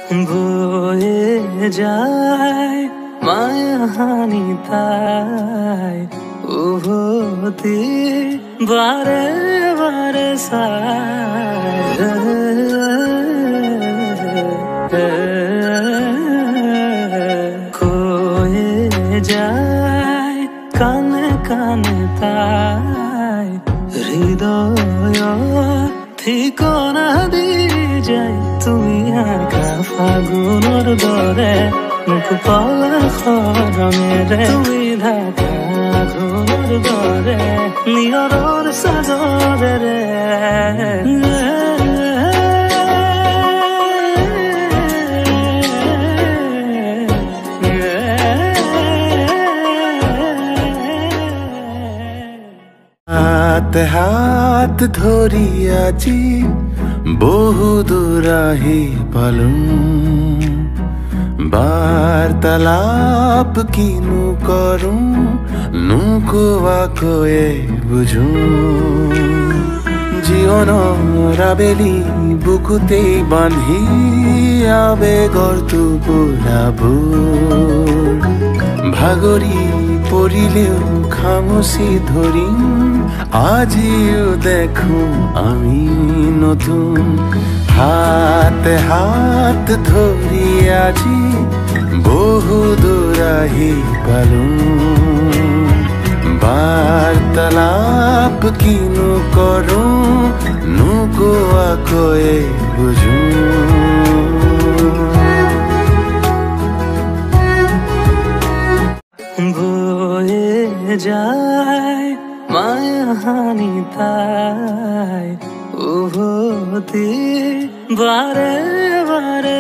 বয়ে যায় মায়াহানি তাই উভতি বারে বারে খয়ে যায় কানে কানে তাই হৃদয় ঠিকনা দি যায় তুমি আঁকা ফাগুনৰ দৰে মুখ পলখৰণেৰে তুমি ঢাকা ঘৰৰ দৰে নিয়ৰৰ চাদৰেৰে হাত হাত ধৰি আজি বহু দূৰ আহি পালো বাৰ্তালাপ কিনো কৰো নোকোৱাকৈয়ে বুঝো জীৱনৰ আবেলি বুকুতেই বান্ধি আবেগৰ টোপোলাবোৰ ভাগৰি পৰিলেও খামুচি ধৰিম আজিও দেখো আমি নতুন হাতে হাত ধৰি আজি বহু দূৰ আহি পালো বাৰ্তালাপ কিনো কৰো নোকোৱাকৈয়ে বুঝো বয়ে যায় মায়াহানি তাই উভতি বারে বারে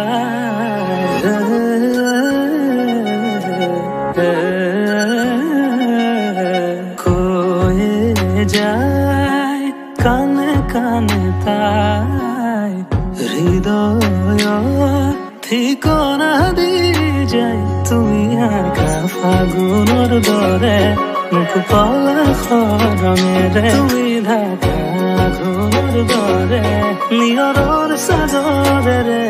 খয়ে যায় কানে কানে তাই হৃদয় ঠিকনা দি যায় তুমি আঁকা ফাগুনৰ দৰে মুখ পলখৰণেৰে তুমি ঢাকা ঘৰৰ দৰে নিয়ৰৰ চাদৰেৰে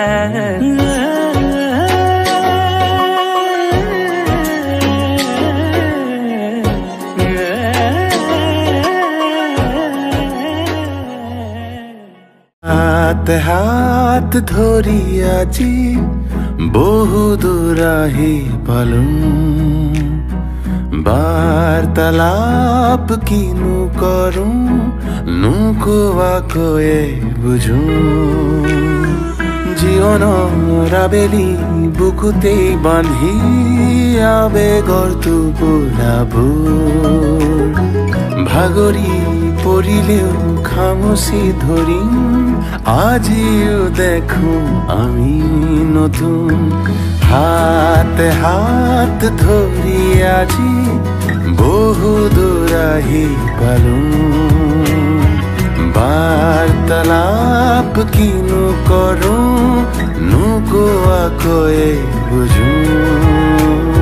হাত হাত ধৰি আজি বহু দূৰ আহি পালো বাৰ্তালাপ কিনো কৰো নোকোৱাকৈয়ে বুঝো জীৱনৰ আবেলি বুকুতেই বান্ধি আবেগৰ টোপোলাবোৰ ভাগৰি পৰিলেও খামুচি ধৰিম আজিও দেখো আমি নতুন হাতে হাত ধৰি আজি বহু দূৰ আহি পালো বাৰ্তালাপ কিনো কৰো নোকোৱাকৈয়ে বুঝো